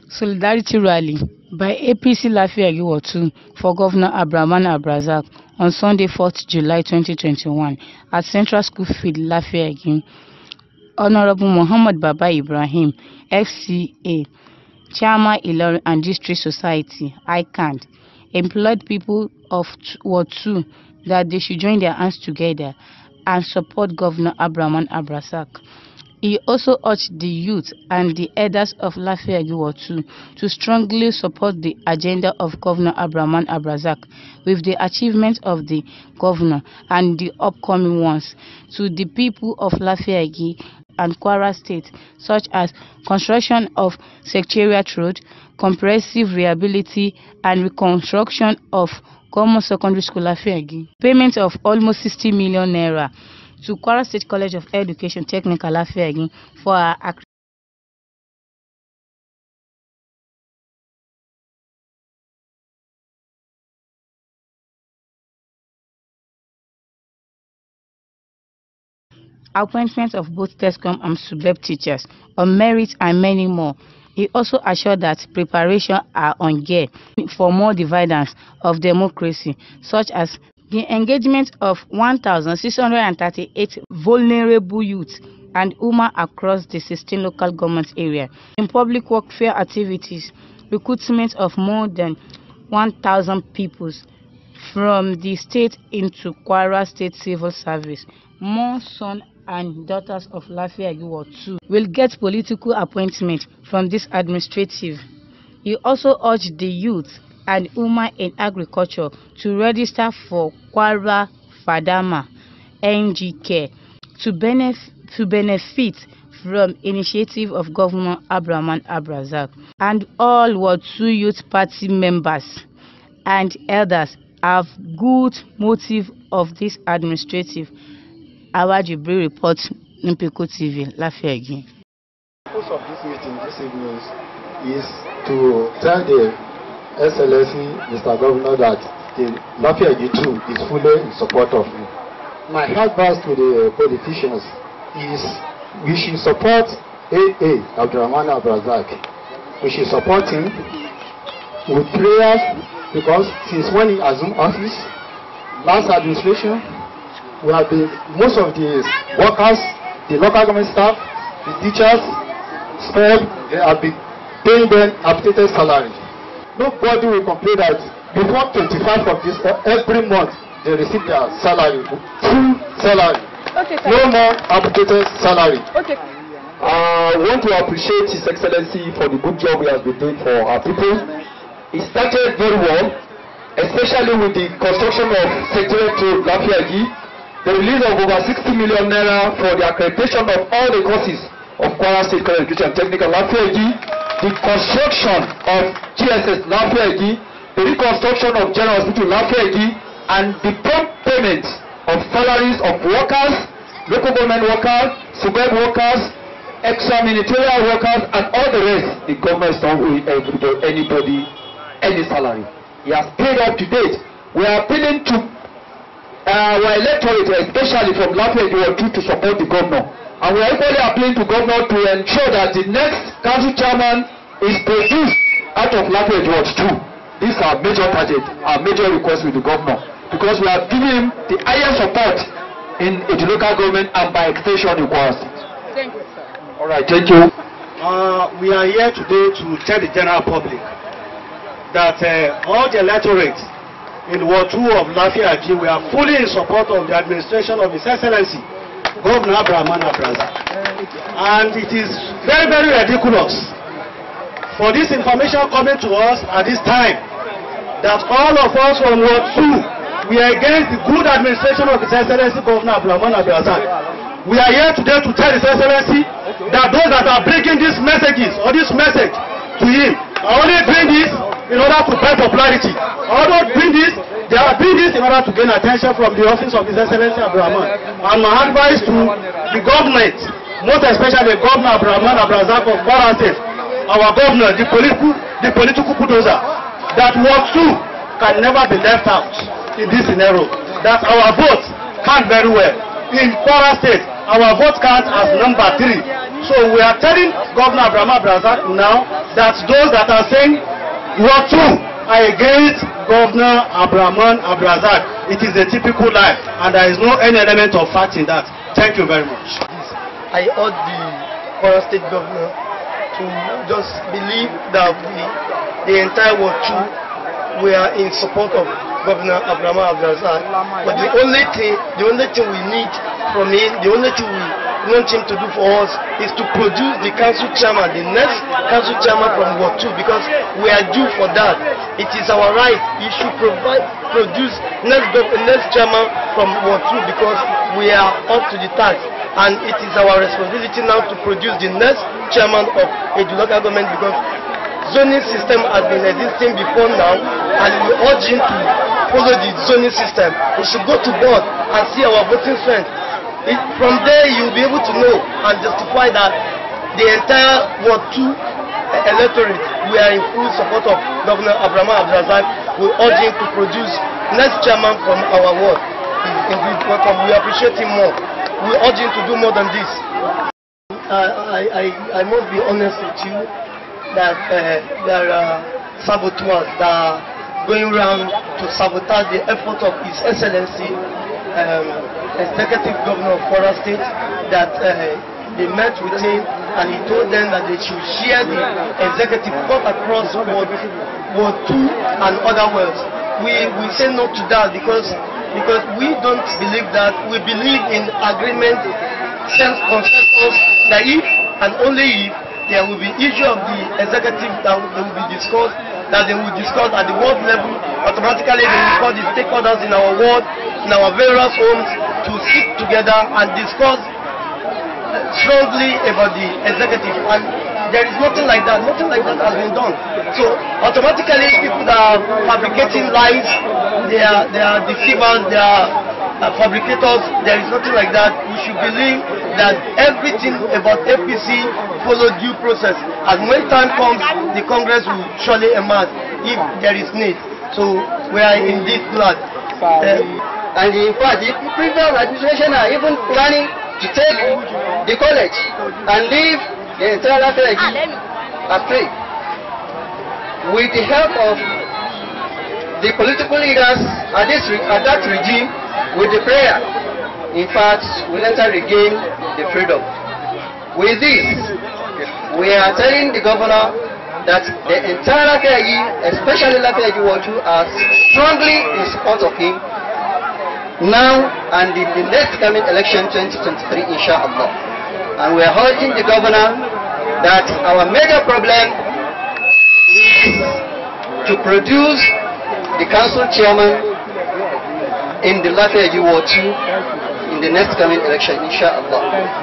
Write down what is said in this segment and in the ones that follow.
Solidarity Rally by APC Lafayette Ward 2 for Governor Abdulrahman Abdulrazak on Sunday, 4th July 2021 at Central School Field, Lafayette. Honorable Muhammad Baba Ibrahim, FCA, Chairman Ilorin and District Society, ICAND, employed people of Ward 2 that they should join their hands together and support Governor Abdulrahman Abdulrazak. He also urged the youth and the elders of Lafayette Ward 2 to strongly support the agenda of Governor Abdulrahman Abdulrazak with the achievements of the governor and the upcoming ones to the people of Lafayette and Kwara State, such as construction of Secretariat Road, comprehensive rehabilitation and reconstruction of Government Secondary School Lafayette, payment of almost 60 million naira to Kwara State College of Education Technical Lafayette for our appointment of both TESCOM and SUBEB teachers on merit and many more. He also assured that preparations are on gear for more dividends of democracy, such as the engagement of 1,638 vulnerable youth and women across the 16 local government areas in public welfare activities, recruitment of more than 1,000 people from the state into Kwara State Civil Service. More sons and daughters of Lafayette Ward 2 will get political appointment from this administrative. He also urged the youth and women in agriculture to register for Kwara Fadama NGK to benefit from initiative of Governor Abdulrahman Abdulrazak. And all Ward 2 Youth Party members and elders have good motive of this administrative. Our Jibril reports, Nipiko TV, Lafayette. The purpose of this meeting this evening is to tell the Excellency Mr. Governor that the Lafayette 2 is fully in support of you. My advice to the politicians is we should support AA Abdulrahman Abdulrazak. We should support him with prayers, because since when he assumed office, last administration, we have been, most of the workers, the local government staff, the teachers, SPEB, they have been paying them updated salary. Nobody will complain that before 25th of this every month they receive their salary, full salary. Okay, no more updated salary. Okay. I want to appreciate His Excellency for the good job he has been doing for our people. It started very well, especially with the construction of Secretariat Road, Lafayette, the release of over 60 million naira for the accreditation of all the courses of Kwara State College of Education and Technical Lafayette, the construction of GSS Lafayette, the reconstruction of General Hospital Lafayette, and the prompt payment of salaries of workers, local government workers, SUBEB workers, extra ministerial workers, and all the rest. The government is not owing anybody any salary. He has paid up to date. We are appealing to our electorate, especially from Lafayette Ward 2, to support the governor. And we are equally appealing to governor to ensure that the next council chairman is produced out of Lafayette Ward 2. These are major target, our major request with the governor, because we are giving him the highest support in the local government and by extension in Kwara State. Thank you, sir. All right, thank you. We are here today to tell the general public that all the electorates in Ward 2 of Lafayette, we are fully in support of the administration of His Excellency Governor Abdulrahman Abdulrazak. And it is very, very ridiculous for this information coming to us at this time that all of us from Ward 2, we are against the good administration of His Excellency Governor Abdulrahman Abdulrazak. We are here today to tell His Excellency that those that are bringing these messages or this message to him are only doing this in order to buy popularity. Although doing this, they are doing this in order to gain attention from the office of His Excellency Abdulrahman. And my advice to the government, most especially the Governor Abdulrahman Abdulrazak of Kwara State, our governor, the political bulldozer, that Ward 2 can never be left out in this scenario. That our vote count very well. In Kwara State, our vote count as number 3. So we are telling Governor Abraham Abdulrazak now that those that are saying Ward 2 are against Governor Abraham Abdulrazak, it is a typical lie, and there is no any element of fact in that. Thank you very much. I urge the Kwara State Governor to just believe that the entire Ward 2 we are in support of Governor Abraham Abdulrazak. But the only thing we need from him, the only thing we want him to do for us is to produce the council chairman, the next council chairman from Ward 2, because we are due for that. It is our right. He should produce next chairman from Ward 2, because we are up to the task. And it is our responsibility now to produce the next chairman of a local government, because zoning system has been existing before now, and we urge him to follow the zoning system. We should go to board and see our voting strength. From there, you will be able to know and justify that the entire Ward 2 electorate, we are in full support of Governor Abraham Abdulrazak. We urge him to produce next chairman from our ward. Indeed, welcome. We appreciate him more. We urge him to do more than this. I must be honest with you that there are saboteurs that are going around to sabotage the effort of His Excellency, Executive Governor of Kwara State, that they met with him and he told them that they should share the executive cut across Ward 2 and other wards. We say no to that because we don't believe that. We believe in agreement, self-consensus, that if and only if there will be issue of the executive that will be discussed, that they will discuss at the ward level. Automatically they will call the stakeholders in our ward, in our various homes, to sit together and discuss strongly about the executive. And there is nothing like that. Nothing like that has been done. So automatically people that are fabricating lies, they are deceivers, they are fabricators. There is nothing like that. We should believe that everything about APC follow due process. And when time comes, the Congress will surely emerge if there is need. So we are indeed glad. And in fact, the previous administration are even planning to take the college and leave the entire Afregi astray. With the help of the political leaders at that regime, with the prayer, in fact, we'll enter regain the freedom. With this, we are telling the governor that the entire Afregi, especially Afregi Ward 2, are strongly in support of him now and in the next coming election 2023, inshallah. And we are urging the governor that our major problem is to produce the council chairman in the Afregi Ward 2 in the next coming election, inshallah.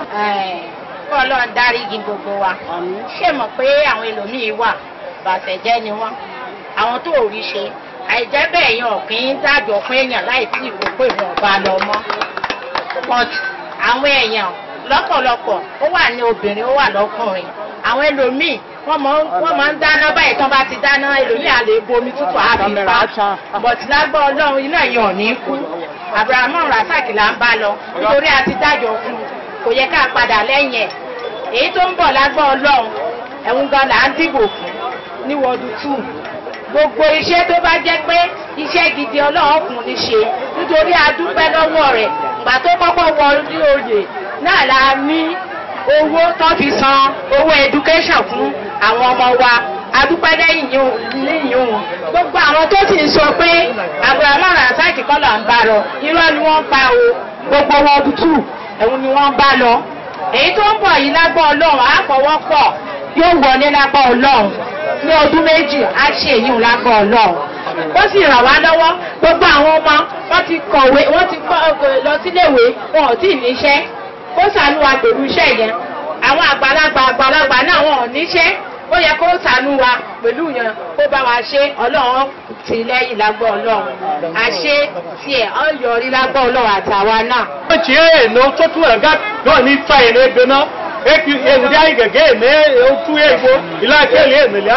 Ọlọ́run dáríjì gbogbo wa. Ṣé mọ̀ pé àwọn ẹlòmíì wà bàtẹ̀jẹ́ ni wọ́n, àwọn tó rí ṣe. Àìjẹ́ bẹ́ẹ̀ yan ọ̀kìn dájọ́ fún èèyàn láì tí ìwò pé wọn bá lọ mọ́. But àwọn èèyàn lọ́pọ̀lọpọ̀ ó wà ní obìnrin ó wà lọ́kùnrin. Àwọn ẹlòmíì wọ́n máa ń dáná báyìí tán bá ti dáná ẹlòmíì á lè bomi tútù á fi pa. But lágbọ́ Ọlọ́run iná èèyàn ò ní kú. Abraham Abdulrazak là ń bá lọ nítorí a ti dájọ́ fún un. Kò yẹ ká padà lẹ́yìn ẹ̀. Èyí tó ń bọ̀ lágbọ́ Ọlọ́run ẹ̀hún gan là ń dìbò fún ní Ward 2. Gbogbo iṣẹ́ tó bá jẹ́ pé iṣẹ́ gidi Ọlọ́run fún ní ṣe nítorí a dúpẹ́ lọ́wọ́ rẹ̀. Ìgbà tó kọ́kọ́ wọ ní oyè náà la ní owó tó fi san owó education fún àwọn ọmọ wa. A dúpẹ́ lẹ́yìn òun. Gbogbo àwọn tó sì ń sọ pé Abraham Abdulrazak kọ́ là ń bá lọ irọ́ ni wọ́n pa o. Gbogbo Ward 2 ẹ̀hún ni wọ́n bá lọ. Èyí tó ń bọ̀ yìí lágbọ́ Ọlọ́run á fọwọ́pọ̀ yóò wọlé lágbọ́ Ọlọ́run ní ọdún méjì á ṣe èyí lágbọ́ Ọlọ́run. Ó sì ràn wá lọ́wọ́. Gbogbo àwọn ọmọ wọ́n ti kọ̀wé wọ́n ti lọ síléèwé wọn ò tí ì níṣẹ́. Ó ṣàánú wa pẹ̀lú iṣẹ́ yẹn. Àwọn àgbàlagbà náà wọn ò níṣẹ́. Ó yẹ kó ṣàánú wa pẹ̀lú yẹn kó bá wa ṣe Ọlọ́run ti lẹ́yìn lágbọ́ Ọlọ́run. Àṣe tiẹ̀ ó yọrí lágbọ́ Ọlọ́run àtàwa náà. Ó ti èèyàn tó tún ẹ̀gá náà ní fa èrè ẹgbẹ́ náà. Èkì èrè ayé gẹ̀gẹ́ èèyàn ó tú èèyàn ìlà ìkẹ́lẹ̀ èèyàn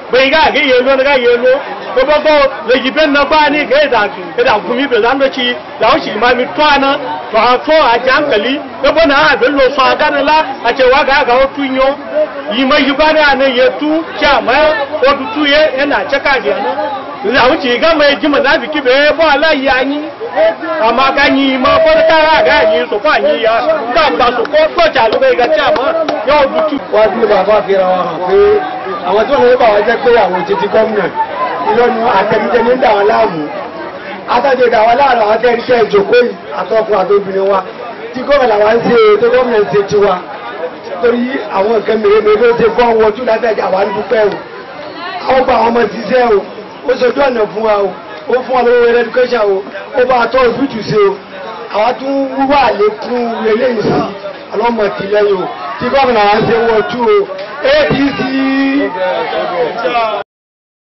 bai ga yelo ga yelo ko ba ko le giben na ba ni ga da gumi be zan doci da shi ma mi twana to a to a jankali ko bona a be lo so ga na la a ce wa ga otunyo yi mai yubana ne yetu cha ma o tutu ye na chaka dia no la wuci ga mai jima na biki be bo ala yani ama ga ni ma ko ta ga ni so fa ni ya ga ba so ko to ja lo ga cha ma yo butu wa bi baba fi ra wa pé àwọn tó lè bá wa jẹ́ pé àwọn ti gómìnà ìlọ́nu àtẹnudẹ ní dà wọ́n láàmú àtàdé dà wọ́n láàrọ̀ àtẹnudẹ ìjòkó àtọkùn àtobìnrin wa tí gómìnà wa ń ṣe tó gómìnà ń ṣe tiwa torí àwọn nǹkan mèremère ló ṣe fún àwọn ojú látàjà wa ń dúpẹ́ o àwọn bá àwọn ọmọ ṣiṣẹ́ o ó ṣojú ọ̀nà fún wa o ó fún wa lówó education o ó bá tọ́ hospital ṣe o àwọn tún wúwà lékún eléyìí sí ọlọ́mọ tìlẹ́yìn o tí gómìnà wa ń ṣe wọ́n tú o APC.